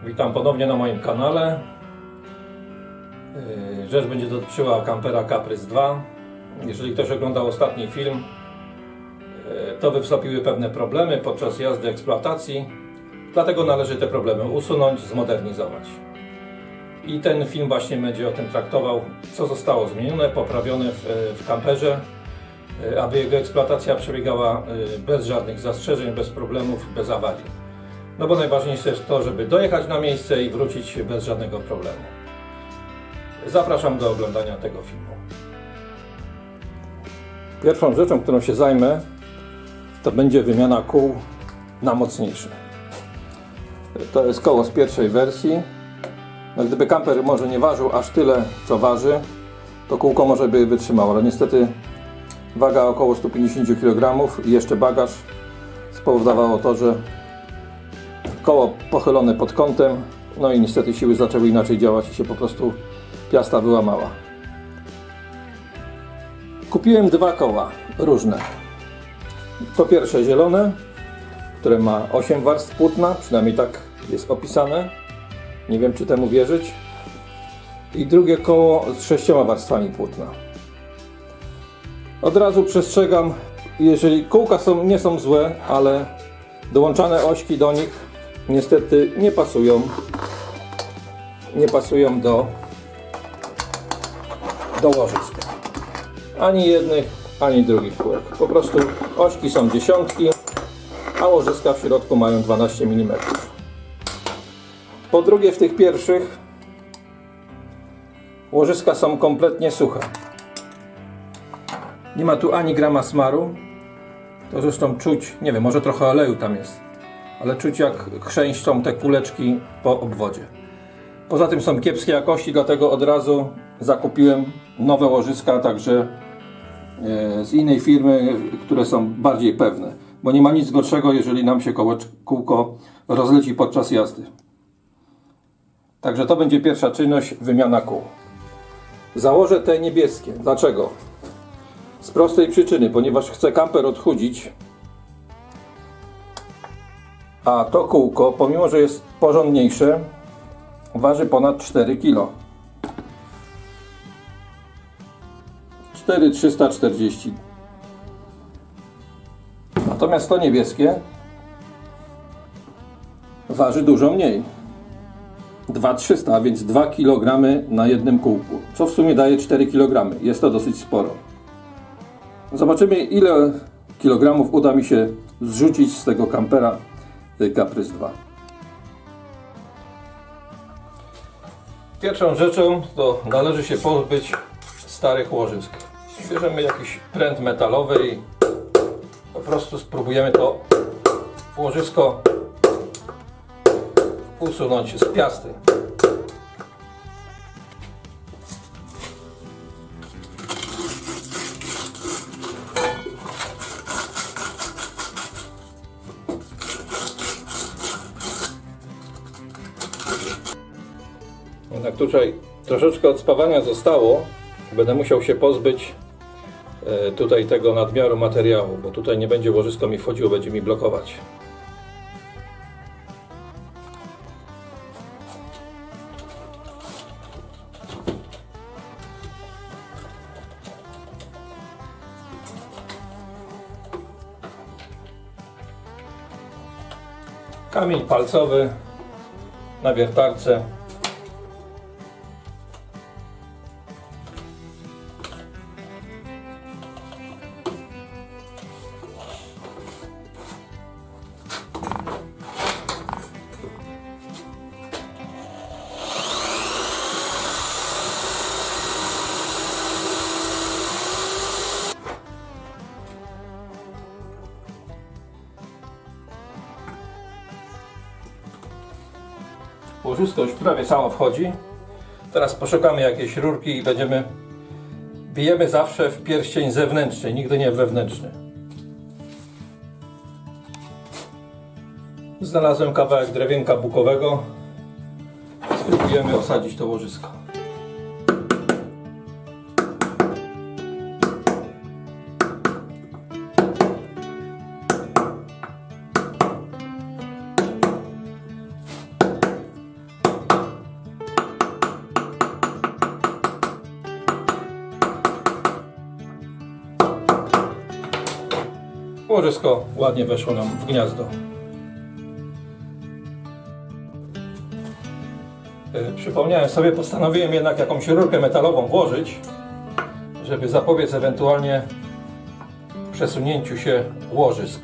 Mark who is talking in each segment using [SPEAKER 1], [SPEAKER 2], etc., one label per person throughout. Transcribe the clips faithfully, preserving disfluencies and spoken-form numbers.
[SPEAKER 1] Witam ponownie na moim kanale. Rzecz będzie dotyczyła kampera Caprice dwa. Jeżeli ktoś oglądał ostatni film, to wystąpiły pewne problemy podczas jazdy eksploatacji, dlatego należy te problemy usunąć, zmodernizować. I ten film właśnie będzie o tym traktował, co zostało zmienione, poprawione w, w kamperze, aby jego eksploatacja przebiegała bez żadnych zastrzeżeń, bez problemów, bez awarii. No bo najważniejsze jest to, żeby dojechać na miejsce i wrócić bez żadnego problemu. Zapraszam do oglądania tego filmu. Pierwszą rzeczą, którą się zajmę, to będzie wymiana kół na mocniejsze. To jest koło z pierwszej wersji. No, gdyby kamper może nie ważył aż tyle, co waży, to kółko może by wytrzymało, ale niestety waga około sto pięćdziesiąt kilogramów i jeszcze bagaż spowodowało to, że koło pochylone pod kątem, no i niestety siły zaczęły inaczej działać i się po prostu piasta wyłamała. Kupiłem dwa koła różne. Po pierwsze zielone, które ma osiem warstw płótna, przynajmniej tak jest opisane. Nie wiem, czy temu wierzyć. I drugie koło z sześcioma warstwami płótna. Od razu przestrzegam, jeżeli kółka są, nie są złe, ale dołączane ośki do nich niestety nie pasują nie pasują do do łożysk. Ani jednych, ani drugich kółek. Po prostu ośki są dziesiątki, a łożyska w środku mają dwanaście milimetrów. Po drugie, w tych pierwszych łożyska są kompletnie suche. Nie ma tu ani grama smaru. To zresztą czuć, nie wiem, może trochę oleju tam jest, ale czuć, jak chrzęszczą te kuleczki po obwodzie. Poza tym są kiepskiej jakości, dlatego od razu zakupiłem nowe łożyska, także z innej firmy, które są bardziej pewne. Bo nie ma nic gorszego, jeżeli nam się kółko rozleci podczas jazdy. Także to będzie pierwsza czynność, wymiana kół. Założę te niebieskie. Dlaczego? Z prostej przyczyny, ponieważ chcę kamper odchudzić, a to kółko, pomimo że jest porządniejsze, waży ponad cztery kilo. cztery tysiące trzysta czterdzieści. Natomiast to niebieskie waży dużo mniej. dwa tysiące trzysta, a więc dwa kilogramy na jednym kółku, co w sumie daje cztery kilogramy. Jest to dosyć sporo. Zobaczymy, ile kilogramów uda mi się zrzucić z tego kampera Caprice dwa. Pierwszą rzeczą to należy się pozbyć starych łożysk. Bierzemy jakiś pręt metalowy i po prostu spróbujemy to łożysko usunąć z piasty. Jednak tutaj troszeczkę odspawania zostało. Będę musiał się pozbyć tutaj tego nadmiaru materiału, bo tutaj nie będzie łożysko mi wchodziło, będzie mi blokować. Kamień palcowy na wiertarce. Łożysko już prawie samo wchodzi. Teraz poszukamy jakiejś rurki i będziemy... Bijemy zawsze w pierścień zewnętrzny, nigdy nie wewnętrzny. Znalazłem kawałek drewienka bukowego. Spróbujemy osadzić to łożysko. Łożysko ładnie weszło nam w gniazdo. Przypomniałem sobie, postanowiłem jednak jakąś rurkę metalową włożyć, żeby zapobiec ewentualnie przesunięciu się łożysk.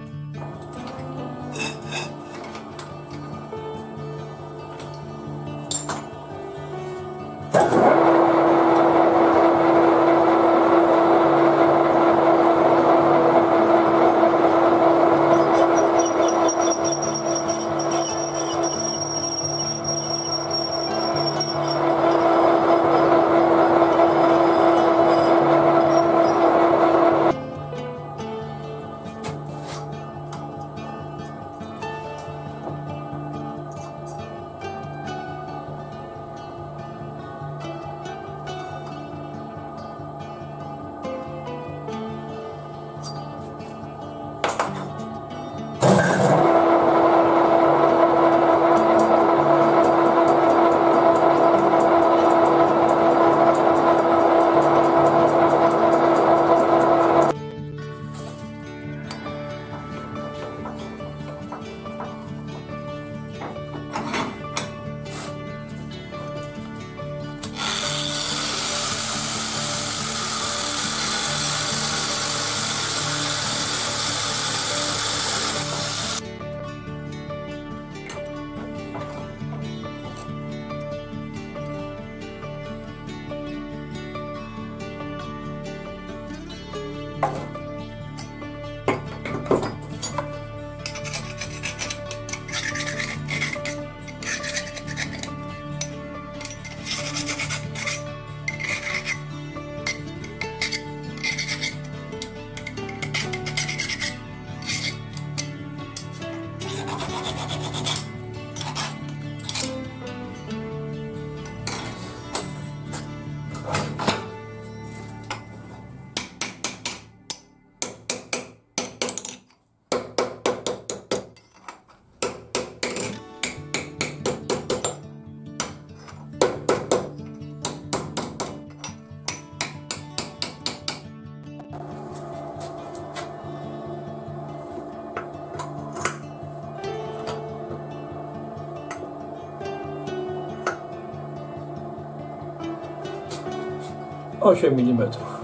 [SPEAKER 1] osiem milimetrów.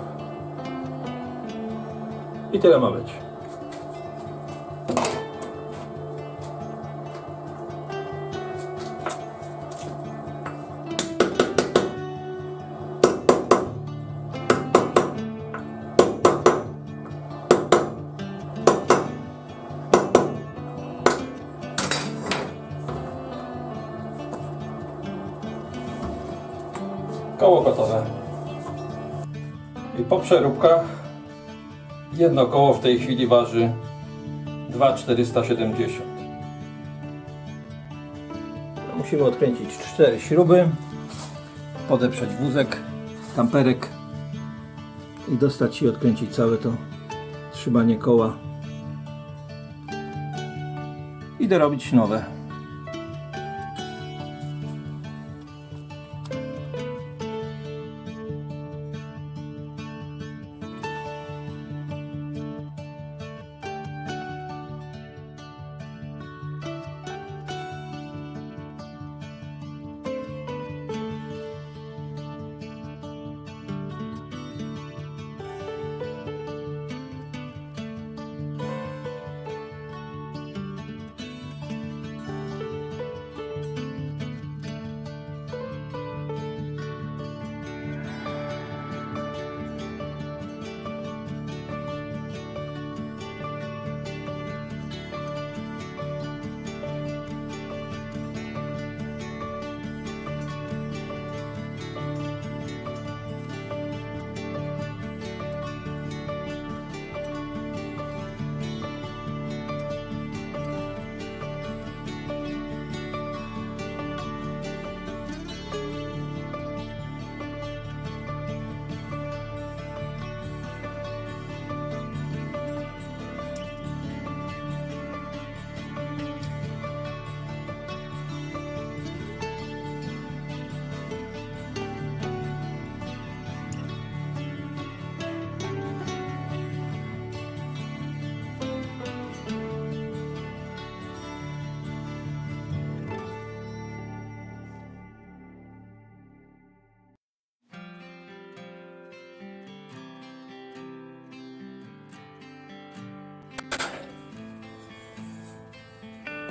[SPEAKER 1] I tyle ma być. Koło gotowe. I po przeróbkach jedno koło w tej chwili waży dwa tysiące czterysta siedemdziesiąt. Musimy odkręcić cztery śruby, podeprzeć wózek, tamperek i dostać i odkręcić całe to trzymanie koła i dorobić nowe.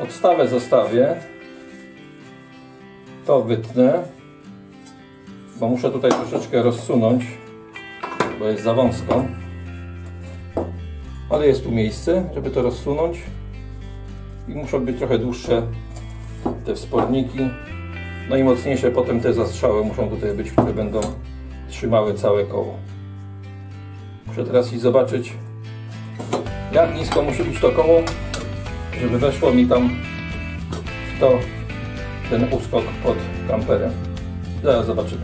[SPEAKER 1] Podstawę zostawię. To wytnę, bo muszę tutaj troszeczkę rozsunąć, bo jest za wąsko. Ale jest tu miejsce, żeby to rozsunąć. I muszą być trochę dłuższe te wsporniki. No i mocniejsze potem te zastrzały muszą tutaj być, które będą trzymały całe koło. Muszę teraz iść zobaczyć, jak nisko musi być to koło, żeby weszło mi tam w to ten uskok pod kamperem. Zaraz zobaczymy.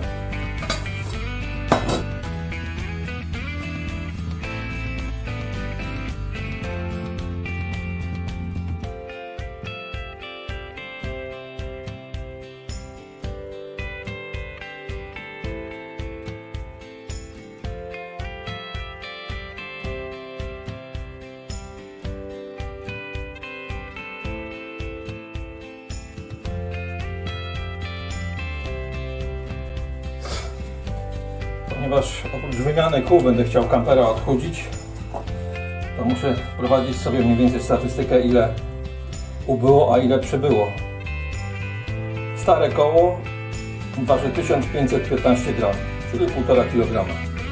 [SPEAKER 1] Ponieważ oprócz wymiany kół będę chciał kampera odchudzić, to muszę wprowadzić sobie mniej więcej statystykę, ile ubyło, a ile przybyło. Stare koło waży tysiąc pięćset piętnaście gram, czyli półtora kilograma.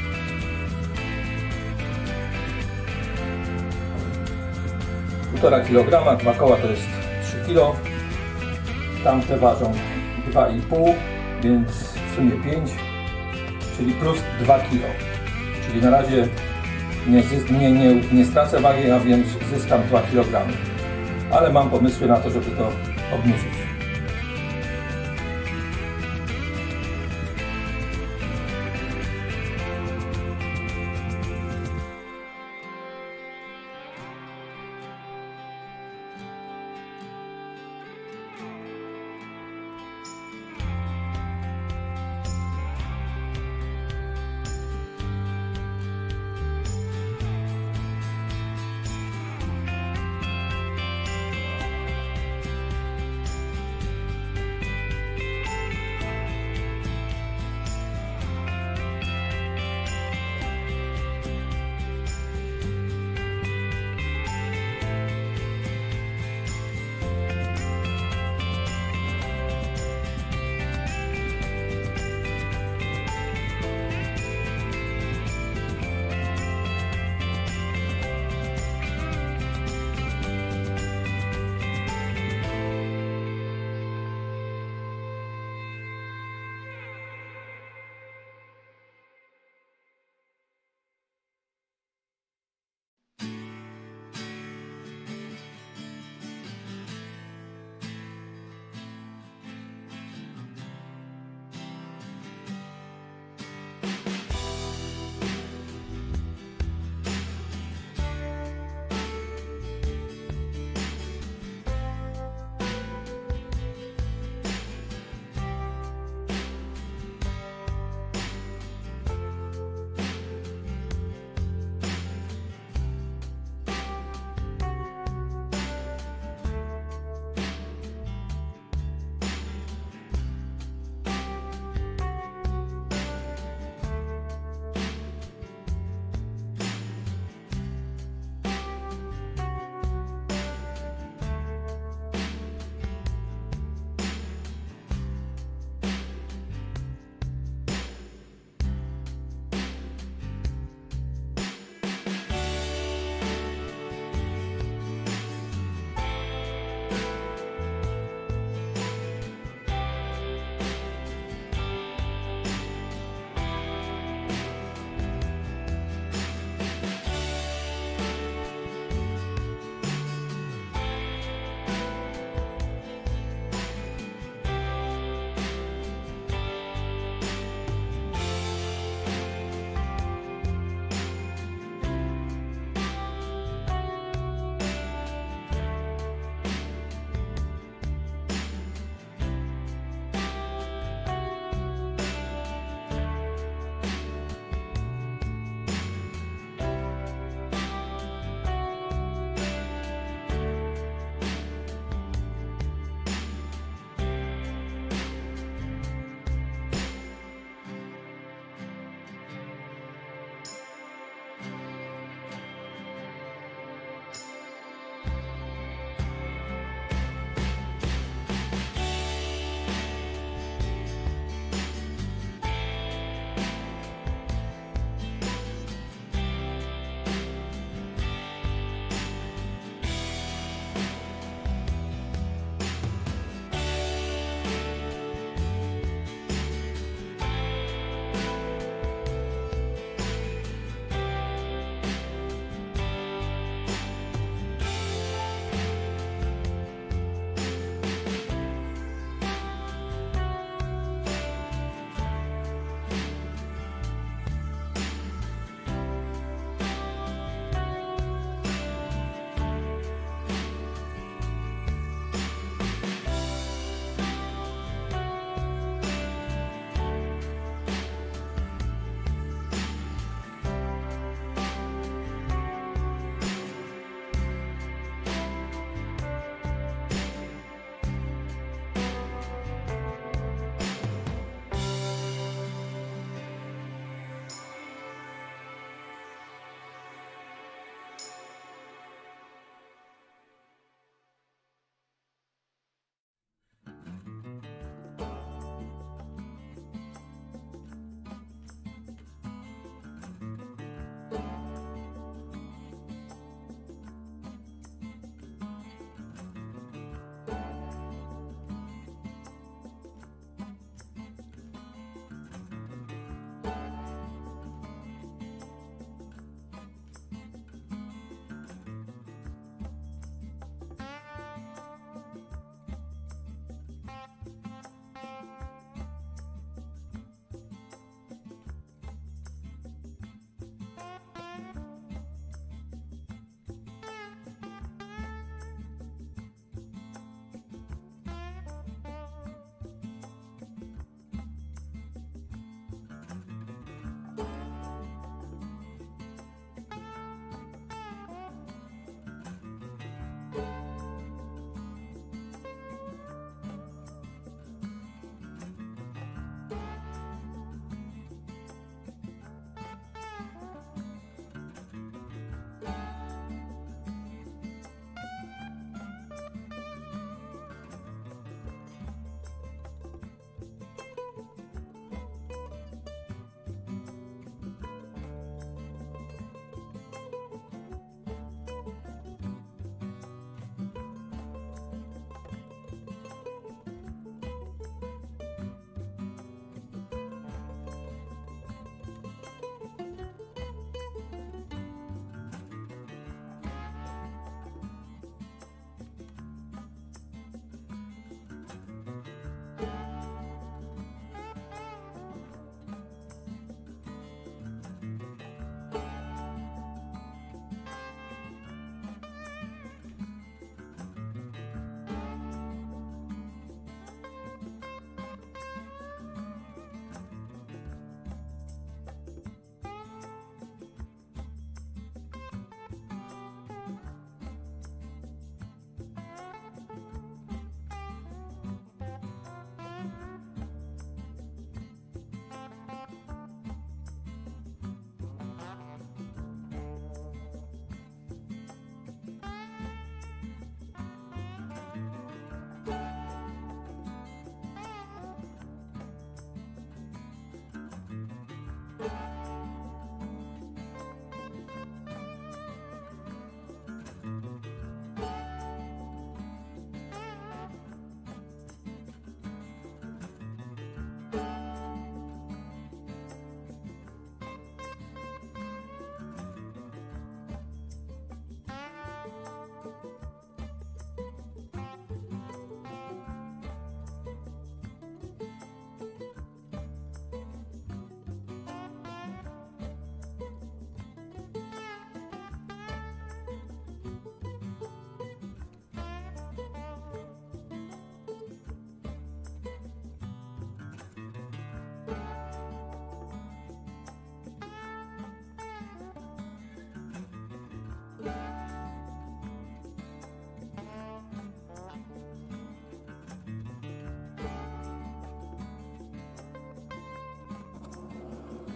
[SPEAKER 1] półtora kilograma, dwa koła to jest trzy kilo. Tamte ważą dwa i pół, więc w sumie pięć. Czyli plus dwa kilo. Czyli na razie nie, nie, nie, nie stracę wagi, a więc zyskam dwa kilogramy. Ale mam pomysły na to, żeby to obniżyć.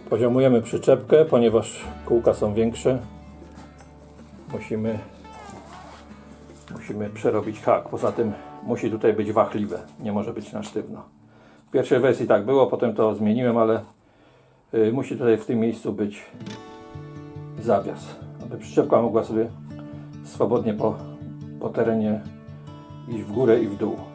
[SPEAKER 1] Poziomujemy przyczepkę, ponieważ kółka są większe. Musimy, musimy przerobić hak. Poza tym musi tutaj być wachliwe, nie może być na sztywno. W pierwszej wersji tak było, potem to zmieniłem, ale y, musi tutaj w tym miejscu być zawias, aby przyczepka mogła sobie swobodnie po, po terenie iść w górę i w dół.